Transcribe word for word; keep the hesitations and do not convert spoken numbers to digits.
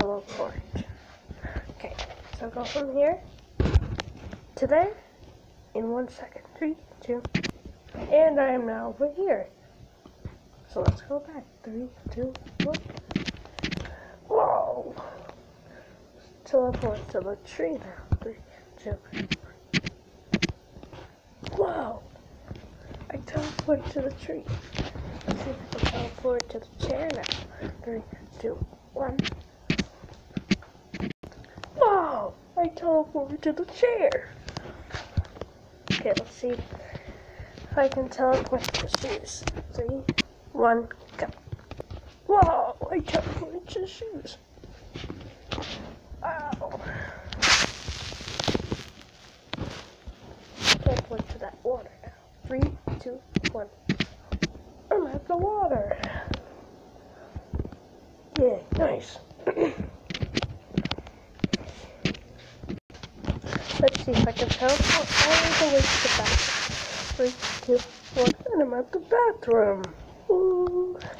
teleport. Okay, so go from here to there in one second. Three, two, and I am now over here. So let's go back. Three, two, one. Whoa! Teleport to the tree now. Three, two, one. Whoa! I teleported to the tree. Let's see if I can teleport to the chair now. Three, two, one. Whoa! I teleported to the chair. Okay, let's see if I can teleport to the shoes. Three, one, go. Whoa! I teleported to the shoes. Wow. Teleport to that water now. Three, two, one. I'm at the water. Yeah, nice. Let's see if I can teleport all the way to the bathroom. Three, two, one, and I'm at the bathroom. Ooh.